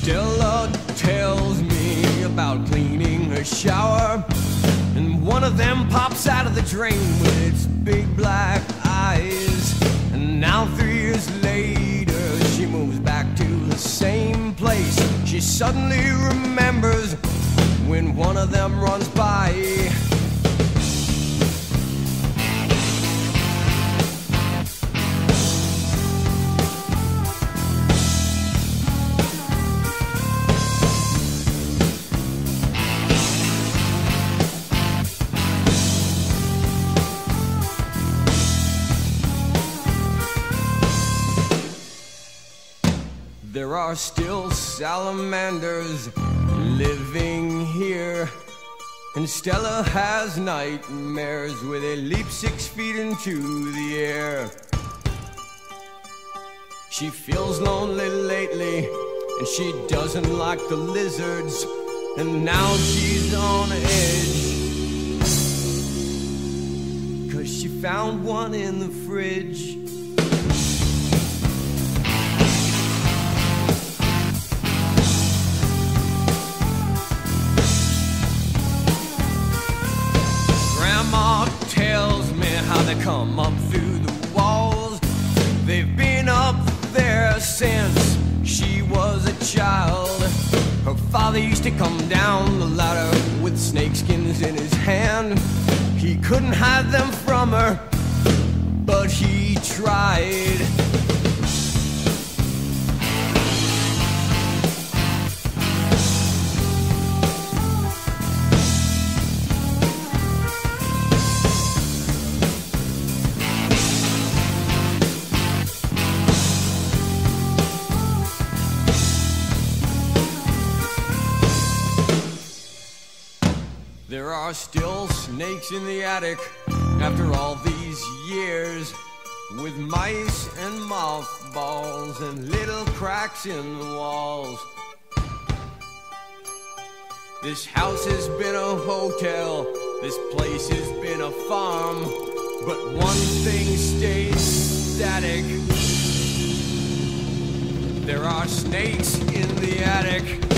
Stella tells me about cleaning her shower, and one of them pops out of the drain with its big black eyes. And now 3 years later, she moves back to the same place. She suddenly remembers when one of them runs by. There are still salamanders living here, and Stella has nightmares where they leap 6 feet into the air. She feels lonely lately, and she doesn't like the lizards, and now she's on edge, 'cause she found one in the fridge. Tells me how they come up through the walls. They've been up there since she was a child. Her father used to come down the ladder with snakeskins in his hand. He couldn't hide them from her, but he tried. There are still snakes in the attic after all these years, with mice and mothballs and little cracks in the walls. This house has been a hotel, this place has been a farm, but one thing stays static. There are snakes in the attic.